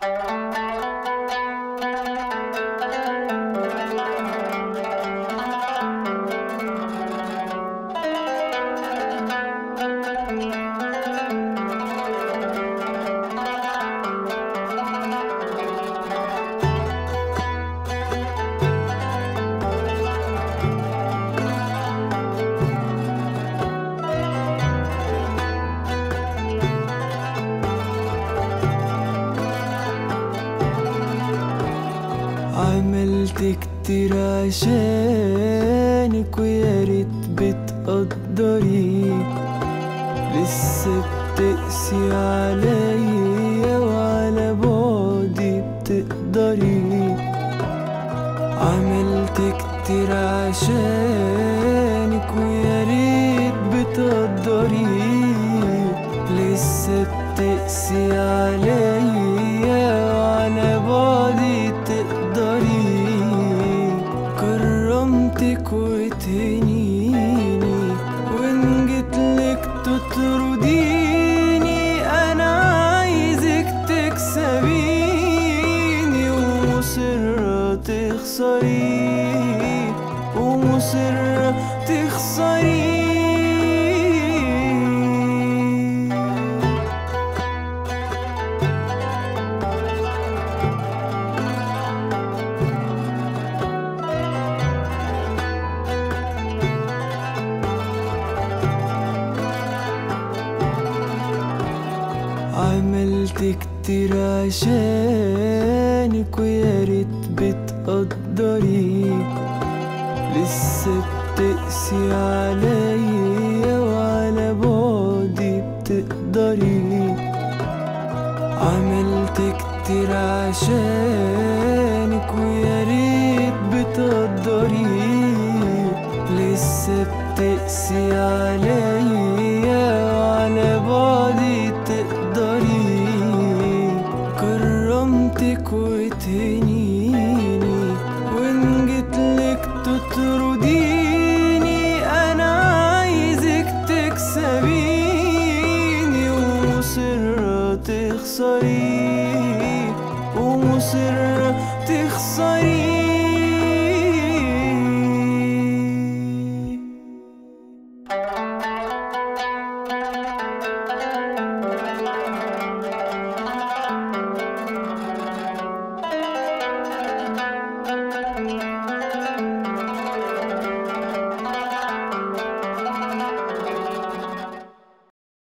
عملت كتير عشانك وياريت بتقدري، لسه بتقسي عليا وعلى بعدي بتقدري. عملت كتير عشانك وياريت بتقدري، لسه بتقسي عليا وعلى بعدي تقدري. كرمتك وتهنيني وإن جيتلك تطرديني، أنا عايزك تكسبيني ومصرة تخسري، ومصرة تخسري. عملت كتير عشانك وياريت بتقدري، لسه بتقسي عليا وعلى بعدي بتقدري. عملت كتير عشانك وياريت بتقدري، لسه بتقسي عليا وعلى بعدي تقدري. كرمتك وتهنيني وإن جيتلك تطرديني، أنا عايزك تكسبيني ومصرة تخسري، ومصرة تخسري.